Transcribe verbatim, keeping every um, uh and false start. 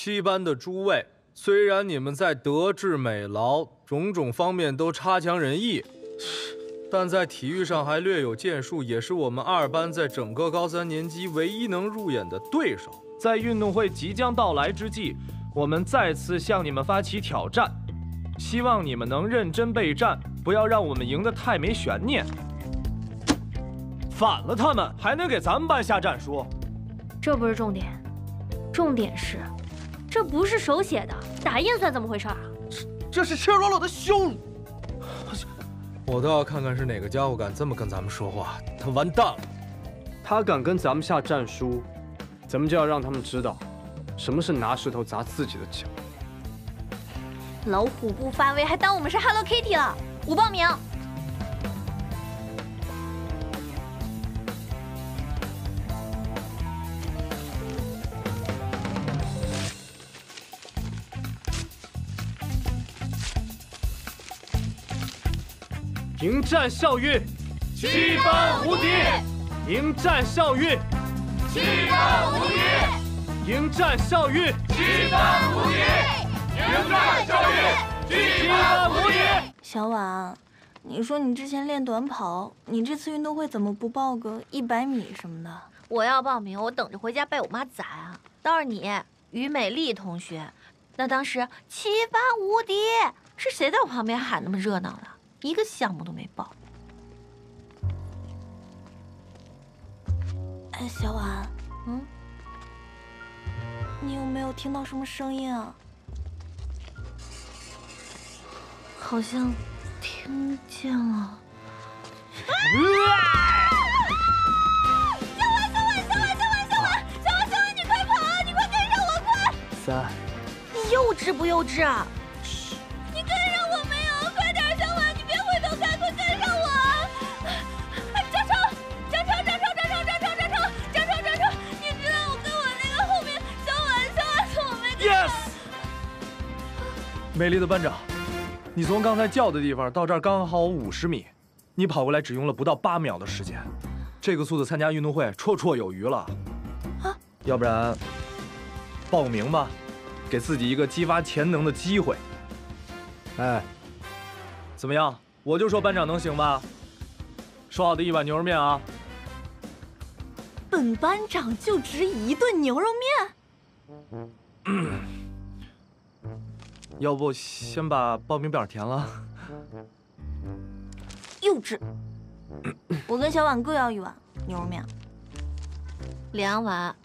七班的诸位，虽然你们在德智美劳种种方面都差强人意，但在体育上还略有建树，也是我们二班在整个高三年级唯一能入眼的对手。 在运动会即将到来之际，我们再次向你们发起挑战，希望你们能认真备战，不要让我们赢得太没悬念。反了他们，还能给咱们班下战书？ 这不是重点，重点是，这不是手写的，打印算怎么回事啊？ 这这是赤裸裸的羞辱！ 我倒要看看是哪个家伙敢这么跟咱们说话，他完蛋了。 他敢跟咱们下战书，咱们就要让他们知道，什么是拿石头砸自己的脚。 老虎不发威，还当我们是 Hello Kitty 了？我报名。 迎战校运， 七班无敌！ 迎战校运， 七班无敌！ 迎战校运， 七班无敌！迎战校运，七班无敌！ 小婉，你说你之前练短跑，你这次运动会怎么不报个一百米什么的？ 我要报名，我等着回家被我妈宰啊！倒是你，于美丽同学，那当时七班无敌，是谁在我旁边喊那么热闹的？一个项目都没报。 哎，小婉， 嗯， 你有没有听到什么声音啊？ 好像听见了。小婉，小婉，小婉，小婉，小婉，小婉，小婉，你快跑啊！你快跟上我，快！ 三， 你幼稚不幼稚啊？ 美丽的班长，你从刚才叫的地方到这儿刚好五十米，你跑过来只用了不到八秒的时间，这个速度参加运动会绰绰有余了。啊，要不然报个名吧，给自己一个激发潜能的机会。哎，怎么样？我就说班长能行吧？说好的一碗牛肉面啊！ 本班长就值一顿牛肉面。 嗯要不先把报名表填了？ 幼稚！我跟小婉各要一碗牛肉面。 两碗。